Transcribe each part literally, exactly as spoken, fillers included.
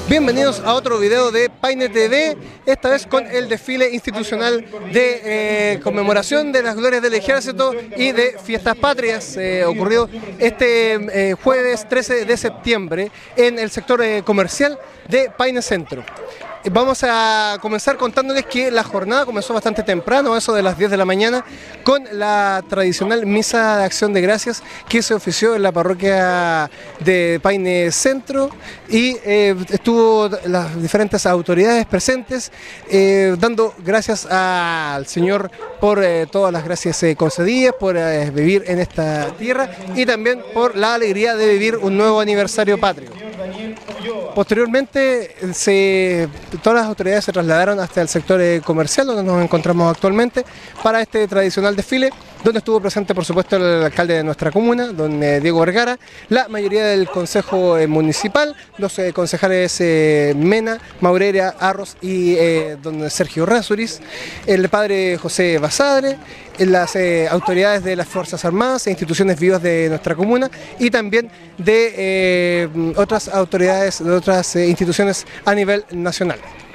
Bienvenidos a otro video de Paine T V, esta vez con el desfile institucional de eh, conmemoración de las glorias del Ejército y de Fiestas Patrias, eh, ocurrido este eh, jueves trece de septiembre en el sector eh, comercial de Paine Centro. Vamos a comenzar contándoles que la jornada comenzó bastante temprano, eso de las diez de la mañana, con la tradicional misa de acción de gracias que se ofició en la parroquia de Paine Centro y eh, estuvo las diferentes autoridades presentes eh, dando gracias al Señor por eh, todas las gracias eh, concedidas, por eh, vivir en esta tierra y también por la alegría de vivir un nuevo aniversario patrio. Posteriormente, se, todas las autoridades se trasladaron hasta el sector eh, comercial donde nos encontramos actualmente para este tradicional desfile, donde estuvo presente por supuesto el alcalde de nuestra comuna, don eh, Diego Vergara, la mayoría del consejo eh, municipal, los eh, concejales eh, Mena, Maureira, Arros y eh, don Sergio Rázuriz, el padre José Basadre, las eh, autoridades de las Fuerzas Armadas e instituciones vivas de nuestra comuna y también de eh, otras autoridades de otras eh, instituciones a nivel nacional.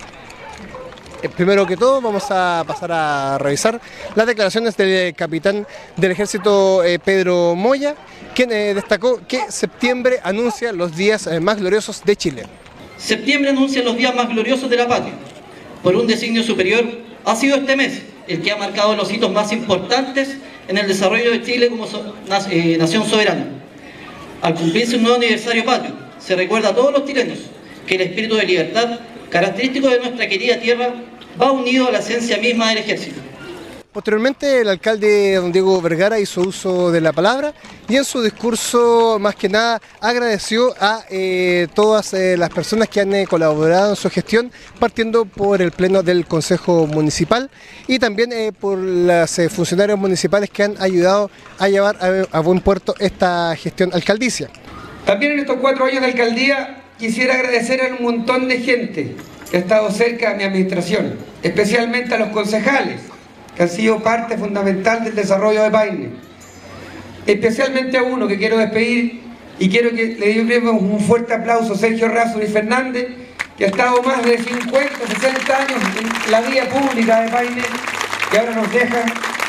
Eh, primero que todo vamos a pasar a revisar las declaraciones del capitán del ejército eh, Pedro Moya, quien eh, destacó que septiembre anuncia los días eh, más gloriosos de Chile. Septiembre anuncia los días más gloriosos de la patria. Por un designio superior ha sido este mes el que ha marcado los hitos más importantes en el desarrollo de Chile como so, eh, nación soberana. Al cumplirse un nuevo aniversario patrio, se recuerda a todos los chilenos que el espíritu de libertad, característico de nuestra querida tierra, va unido a la esencia misma del ejército. Posteriormente el alcalde don Diego Vergara hizo uso de la palabra y en su discurso más que nada agradeció a eh, todas eh, las personas que han eh, colaborado en su gestión, partiendo por el pleno del Consejo Municipal y también eh, por los eh, funcionarios municipales que han ayudado a llevar a, a buen puerto esta gestión alcaldicia. También en estos cuatro años de alcaldía quisiera agradecer a un montón de gente que ha estado cerca de mi administración, especialmente a los concejales, que han sido parte fundamental del desarrollo de Paine. Especialmente a uno que quiero despedir y quiero que le demos un fuerte aplauso, Sergio Rázuriz Fernández, que ha estado más de cincuenta, sesenta años en la vía pública de Paine y ahora nos deja.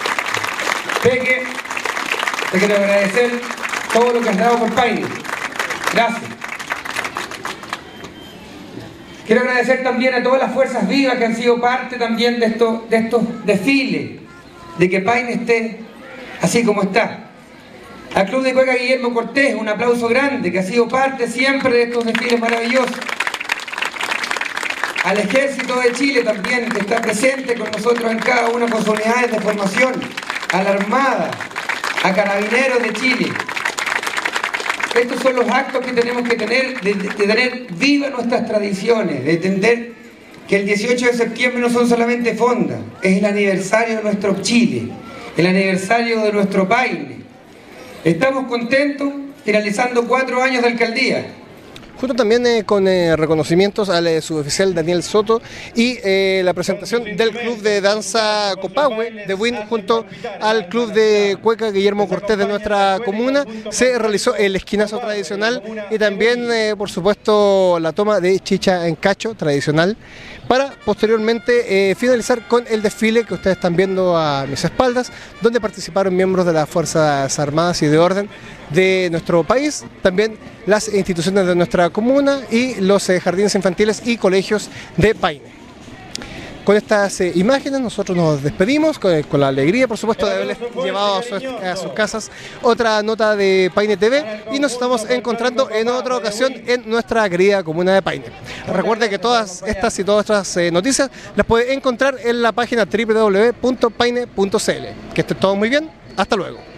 Peque, te quiero agradecer todo lo que has dado por Paine. Gracias. Quiero agradecer también a todas las fuerzas vivas que han sido parte también de estos, de estos desfiles, de que Paine esté así como está. Al Club de Cueca Guillermo Cortés, un aplauso grande, que ha sido parte siempre de estos desfiles maravillosos. Al Ejército de Chile también, que está presente con nosotros en cada una de sus unidades de formación. A la Armada, a Carabineros de Chile. Estos son los actos que tenemos que tener, de, de tener vivas nuestras tradiciones, de entender que el dieciocho de septiembre no son solamente fondas, es el aniversario de nuestro Chile, el aniversario de nuestro Paine. Estamos contentos finalizando cuatro años de alcaldía. Junto también eh, con eh, reconocimientos al eh, suboficial Daniel Soto y eh, la presentación del Club de Danza Copahue de Buin junto al Club de Cueca Guillermo Cortés de nuestra comuna, se realizó el esquinazo tradicional y también, eh, por supuesto, la toma de chicha en cacho tradicional, para posteriormente eh, finalizar con el desfile que ustedes están viendo a mis espaldas, donde participaron miembros de las Fuerzas Armadas y de Orden de nuestro país, también las instituciones de nuestra comuna y los eh, jardines infantiles y colegios de Paine. Con estas eh, imágenes nosotros nos despedimos, con, con la alegría por supuesto de haberles llevado a, su, a sus casas otra nota de Paine T V y nos estamos encontrando en otra ocasión en nuestra querida comuna de Paine. Recuerde que todas estas y todas otras eh, noticias las puede encontrar en la página w w w punto paine punto c l. Que esté todo muy bien, hasta luego.